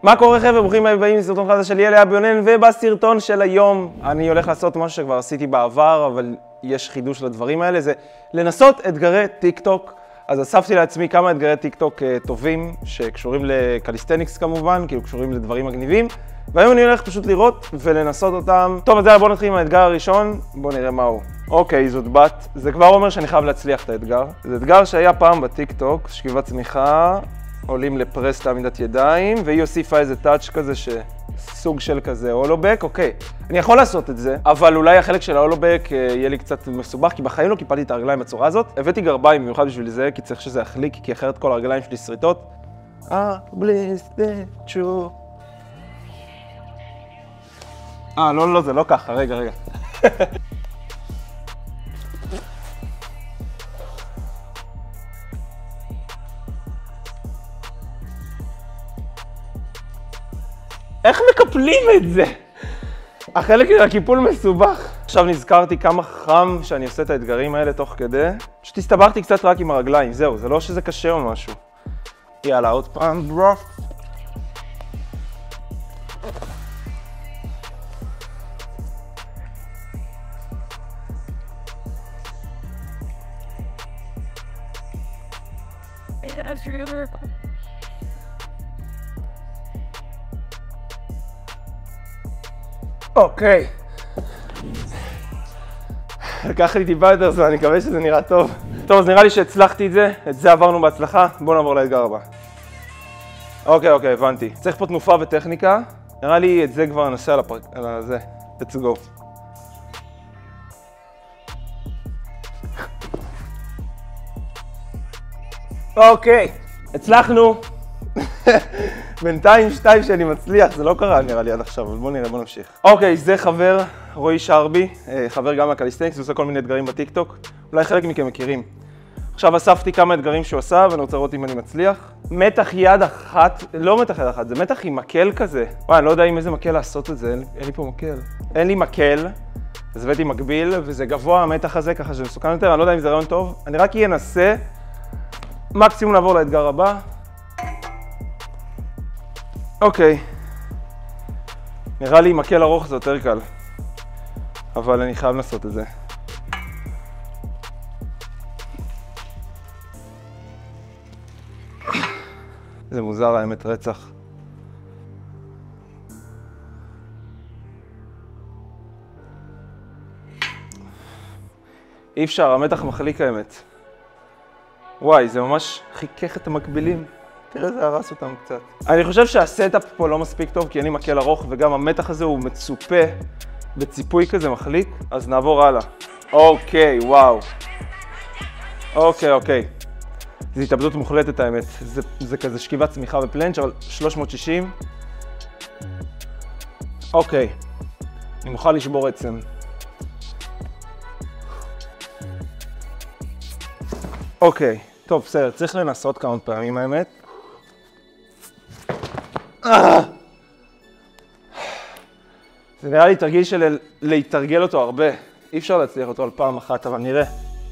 מה קורה חבר'ה? ברוכים הבאים לסרטון חדש של אלי אביונן, ובסרטון של היום אני הולך לעשות משהו שכבר עשיתי בעבר, אבל יש חידוש לדברים האלה, זה לנסות אתגרי טיק טוק. אז אספתי לעצמי כמה אתגרי טיק טוק טובים, שקשורים לקליסטניקס כמובן, כאילו קשורים לדברים מגניבים, והיום אני הולך פשוט לראות ולנסות אותם. טוב, אז בואו נתחיל עם האתגר הראשון, בואו נראה מהו. אוקיי, זאת בת, זה כבר אומר שאני חייב להצליח את האתגר. זה אתגר שהיה פעם בטיק טוק, שכיבת צמיחה, עולים לפרס לעמידת ידיים, והיא הוסיפה איזה טאץ' כזה סוג של כזה הולובק. אוקיי, אני יכול לעשות את זה, אבל אולי החלק של ההולובק יהיה לי קצת מסובך, כי בחיים לא קיפלתי את הרגליים בצורה הזאת. הבאתי גרביים במיוחד בשביל זה, כי צריך שזה יחליק, כי אחרת כל הרגליים שלי שריטות. לא, זה לא ככה, רגע. איך מקפלים את זה? החלק של הקיפול מסובך. עכשיו נזכרתי כמה חם שאני עושה את האתגרים האלה תוך כדי. פשוט הסתבכתי קצת רק עם הרגליים, זהו, זה לא שזה קשה או משהו. יאללה, עוד פעם, ברו. אוקיי. לקח לי טיפה יותר זמן, אני מקווה שזה נראה טוב. טוב, אז נראה לי שהצלחתי את זה עברנו בהצלחה. בואו נעבור לאתגר הבא. אוקיי, הבנתי. צריך פה תנופה וטכניקה. נראה לי את זה כבר נעשה על זה. Let's go. אוקיי, הצלחנו. בינתיים 2 שאני מצליח, זה לא קרה נראה לי עד עכשיו, אבל בואו נראה, בואו נמשיך. אוקיי, זה חבר, רועי שרבי, חבר גם מהקליסטניקס, הוא עושה כל מיני אתגרים בטיק טוק, אולי חלק מכם מכירים. עכשיו אספתי כמה אתגרים שהוא עשה, ואני רוצה לראות אם אני מצליח. מתח יד אחת, לא מתח יד אחת, זה מתח עם מקל כזה. וואי, אני לא יודע עם איזה מקל לעשות את זה, אין לי פה מקל. אין לי מקל, אז הבאתי מקביל, וזה גבוה המתח הזה, ככה שזה מסוכן יותר, אני לא יודע אם זה רעיון טוב. אני רק אנסה, מקסימום לעבור לאתגר הבא. אוקיי, נראה לי מקל ארוך זה יותר קל, אבל אני חייב לעשות את זה. זה מוזר האמת, רצח. אי אפשר, המתח מחליק האמת. וואי, זה ממש חיכך את המקבילים. תראה, זה הרס אותם קצת. אני חושב שהסטאפ פה לא מספיק טוב, כי אין לי מקל ארוך, וגם המתח הזה הוא מצופה בציפוי כזה מחליק, אז נעבור הלאה. אוקיי, וואו. אוקיי. זו התאבדות מוחלטת האמת. זה כזה שכיבת צמיחה בפלנץ', אבל 360. אוקיי. אני מוכן לשבור עצם. אוקיי. טוב, בסדר, צריך לנסות כמה פעמים האמת. זה נראה לי תרגיל של להתרגל אותו הרבה. אי אפשר להצליח אותו על פעם אחת, אבל נראה.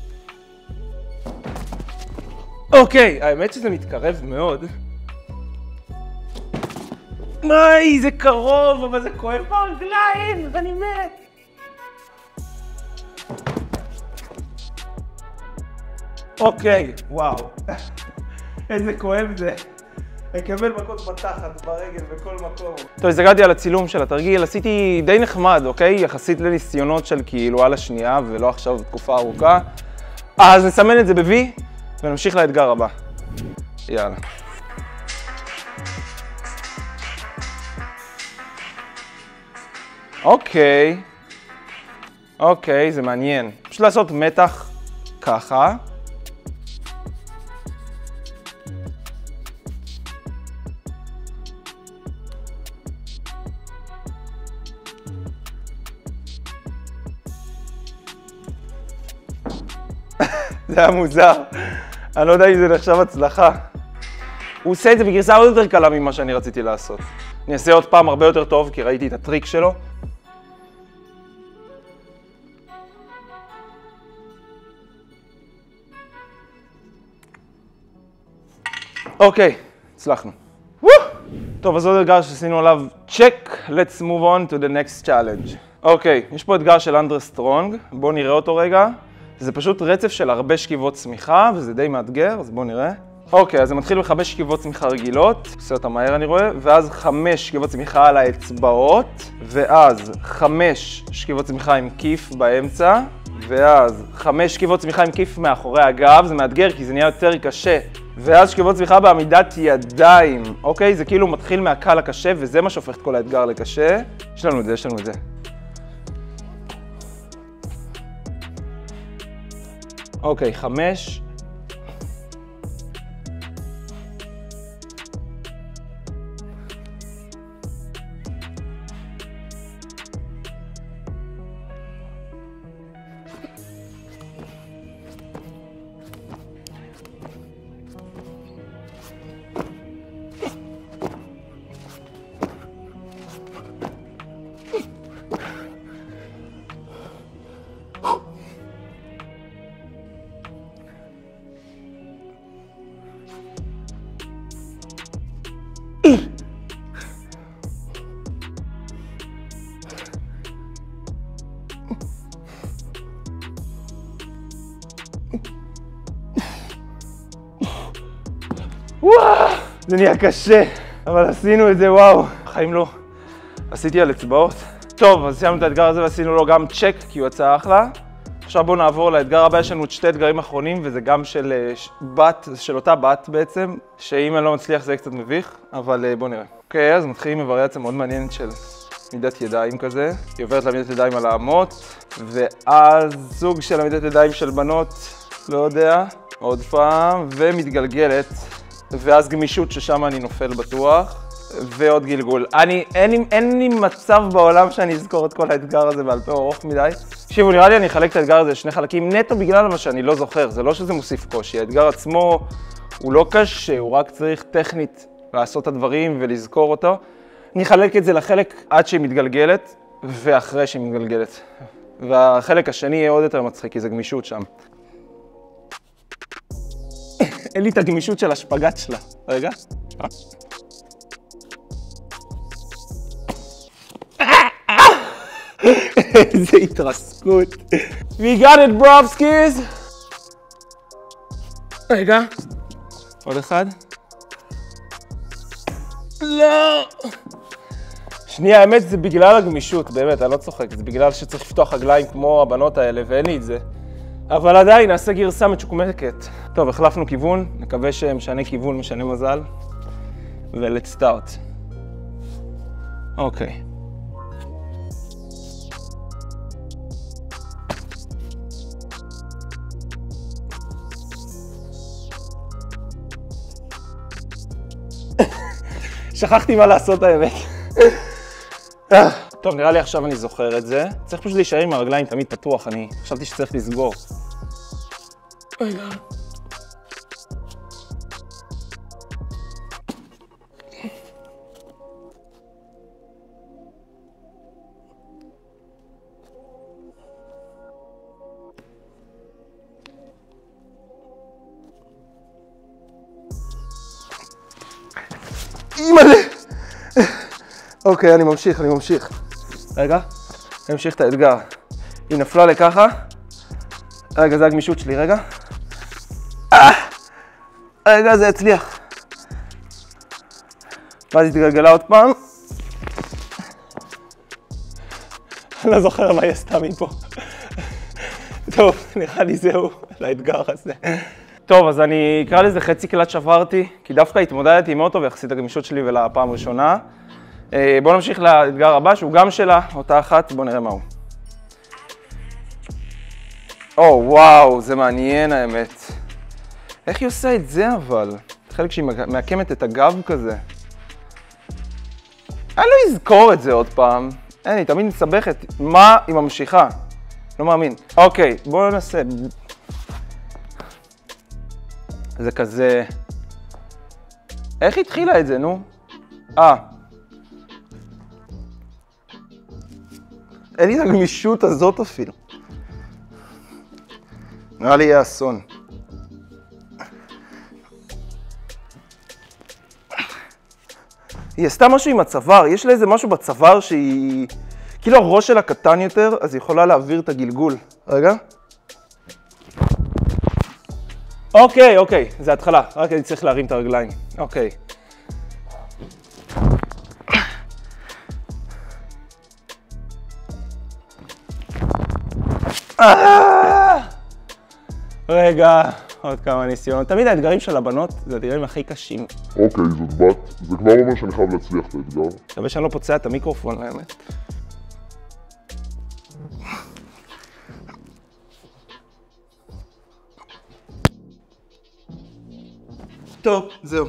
אוקיי, האמת שזה מתקרב מאוד. מאי, זה קרוב, אבל זה כואב ברגליים, ואני מת. אוקיי, וואו. איזה כואב זה. אקבל מכות בתחת, ברגל, בכל מקום. טוב, אז הגעתי על הצילום של התרגיל, עשיתי די נחמד, אוקיי? יחסית לניסיונות של כאילו על השנייה, ולא עכשיו תקופה ארוכה. אז נסמן את זה ב-V, ונמשיך לאתגר הבא. יאללה. אוקיי, זה מעניין. פשוט לעשות מתח ככה. זה היה מוזר, אני לא יודע אם זה נחשב הצלחה. הוא עושה את זה בגרסה עוד יותר קלה ממה שאני רציתי לעשות. אני אעשה עוד פעם הרבה יותר טוב, כי ראיתי את הטריק שלו. אוקיי, הצלחנו. טוב, אז עוד אתגר שעשינו עליו check, let's move on to the next challenge. אוקיי, יש פה אתגר של אנדרה סטרונג, בואו נראה אותו רגע. זה פשוט רצף של הרבה שכיבות צמיחה, וזה די מאתגר, אז בואו נראה. אוקיי, אז זה מתחיל ב5 שכיבות צמיחה רגילות, עושה אותה מהר אני רואה, ואז 5 שכיבות צמיחה על האצבעות, ואז 5 שכיבות צמיחה עם כיף באמצע, ואז 5 שכיבות צמיחה עם כיף מאחורי הגב, זה מאתגר כי זה נהיה יותר קשה. ואז שכיבות צמיחה בעמידת ידיים, אוקיי? זה כאילו מתחיל מהקל לקשה, וזה מה שהופך את כל האתגר לקשה. יש לנו את זה, יש לנו את זה. אוקיי, 5. וואו, זה נהיה קשה, אבל עשינו את זה, וואו. בחיים לא עשיתי על אצבעות. טוב, אז סיימנו את האתגר הזה ועשינו לו גם צ'ק, כי הוא יצא אחלה. עכשיו בואו נעבור לאתגר הבא, יש לנו 2 אתגרים אחרונים, וזה גם של בת, של אותה בת בעצם, שאם אני לא מצליח זה יהיה קצת מביך, אבל בואו נראה. אוקיי, אז מתחילים עם וריאציה מאוד מעניינת של עמידת ידיים כזה. היא עוברת לעמידת ידיים על האמות, ואז סוג של עמידת ידיים של בנות, לא יודע, עוד פעם, ומתגלגלת. ואז גמישות ששם אני נופל בטוח, ועוד גלגול. אין לי מצב בעולם שאני אזכור את כל האתגר הזה בעל פה ארוך מדי. תקשיבו, נראה לי אני אחלק את האתגר הזה לשני חלקים נטו בגלל מה שאני לא זוכר, זה לא שזה מוסיף קושי. האתגר עצמו הוא לא קשה, הוא רק צריך טכנית לעשות את הדברים ולזכור אותו. אני אחלק את זה לחלק עד שהיא מתגלגלת, ואחרי שהיא מתגלגלת. והחלק השני יהיה עוד יותר מצחיק, כי זה גמישות שם. אין לי את הגמישות של השפגת שלה. רגע. איזה התרסקות. We got it, brofskis! רגע. עוד אחד. לא! שנייה, האמת זה בגלל הגמישות, באמת, אני לא צוחק. זה בגלל שצריך לפתוח רגליים כמו הבנות האלה, ואין לי את זה. אבל עדיין, נעשה גרסה מצ'וקמקת. טוב, החלפנו כיוון, נקווה שמשנה כיוון, משנה מזל. ו-let's start. אוקיי. שכחתי מה לעשות האמת. טוב, נראה לי עכשיו אני זוכר את זה. צריך פשוט להישאר עם הרגליים תמיד פתוח, אני חשבתי שצריך לסגור. רגע. אימא'לה! אוקיי, אני ממשיך. רגע, אני אמשיך את האתגר. היא נפלה לככה. רגע, זה הגמישות שלי, רגע. רגע, זה הצליח. ואז היא תגלגלה עוד פעם. אני לא זוכר מה היא עשתה מפה. טוב, נראה לי זהו לאתגר הזה. טוב, אז אני אקרא לזה חצי קלט שברתי, כי דווקא התמודדתי מאוד טוב יחסית הגמישות שלי ולפעם ראשונה. בואו נמשיך לאתגר הבא, שהוא גם שלה, אותה אחת, בואו נראה מהו. וואו, זה מעניין האמת. איך היא עושה את זה אבל? חלק שהיא מעקמת את הגב כזה. אני לא אזכור את זה עוד פעם. אין, היא תמיד מסבכת. מה היא ממשיכה? לא מאמין. אוקיי, בואו ננסה. זה כזה... איך התחילה את זה, נו? אין לי את הגמישות הזאת אפילו. נראה לי יהיה אסון. היא עשתה משהו עם הצוואר, יש לה איזה משהו בצוואר שהיא... כאילו הראש שלה קטן יותר, אז היא יכולה להעביר את הגלגול. רגע. אוקיי, זה התחלה, רק אני צריך להרים את הרגליים. אוקיי. רגע, עוד כמה ניסיונות. תמיד האתגרים של הבנות זה האתגרים הכי קשים. אוקיי, זאת בת. זה כבר אומר שאני חייב להצליח את האתגר. מקווה שאני לא פוצע את המיקרופון, האמת. טוב, זהו.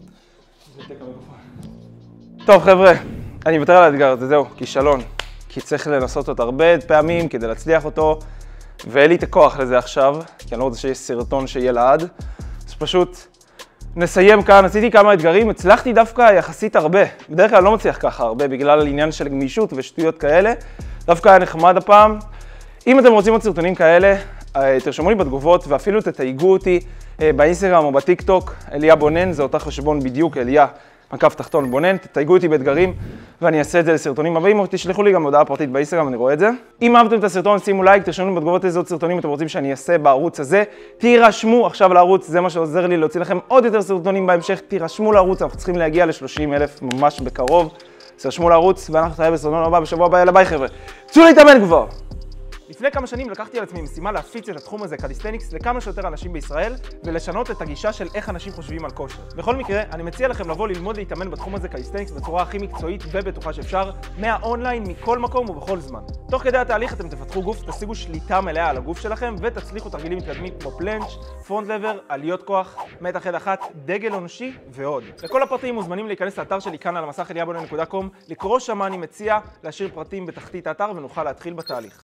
טוב, חבר'ה, אני אוותר על האתגר הזה, זהו, כישלון. כי צריך לנסות אותו הרבה פעמים כדי להצליח אותו, ואין לי את הכוח לזה עכשיו, כי אני לא רוצה שיש סרטון שיהיה לעד. אז פשוט נסיים כאן, עשיתי כמה אתגרים, הצלחתי דווקא יחסית הרבה. בדרך כלל לא מצליח ככה הרבה, בגלל העניין של גמישות ושטויות כאלה. דווקא היה נחמד הפעם. אם אתם רוצים עוד סרטונים כאלה, תרשמו לי בתגובות ואפילו תתייגו אותי באינסטגרם או בטיק טוק. אליה בונן, זה אותה חשבון בדיוק, אליה __ בונן, תתייגו אותי באתגרים ואני אעשה את זה לסרטונים הבאים, או תשלחו לי גם הודעה פרטית באינסטגרם, אני רואה את זה. אם אהבתם את הסרטון, שימו לייק, תרשמו לי בתגובות איזה עוד סרטונים אתם רוצים שאני אעשה בערוץ הזה. תירשמו עכשיו לערוץ, זה מה שעוזר לי להוציא לכם עוד יותר סרטונים בהמשך. תירשמו לערוץ, אנחנו צריכים להגיע ל-30,000 ממש בקרוב. תירשמו לערוץ ואנחנו נתראה בסרטון הבא בשבוע הבא. יאללה ביי חבר'ה, צאו להתאמן כבר! לפני כמה שנים לקחתי על עצמי משימה להפיץ את התחום הזה, קליסתניקס, לכמה שיותר אנשים בישראל ולשנות את הגישה של איך אנשים חושבים על כושר. בכל מקרה, אני מציע לכם לבוא ללמוד להתאמן בתחום הזה, קליסתניקס, בצורה הכי מקצועית ובטוחה שאפשר, מהאונליין, מכל מקום ובכל זמן. תוך כדי התהליך אתם תפתחו גוף, תשיגו שליטה מלאה על הגוף שלכם ותצליחו תרגילים מתקדמים כמו פלנץ', פרונט לבר, עליות כוח, מתח יד אחת, דגל אנושי ועוד. לכל הפרטים מוזמנים להיכנס לאתר שלי כאן על המסך eliabonן.com, לקרוא שם אני מציע להשאיר פרטים בתחתית האתר ונוכל להתחיל בתהליך.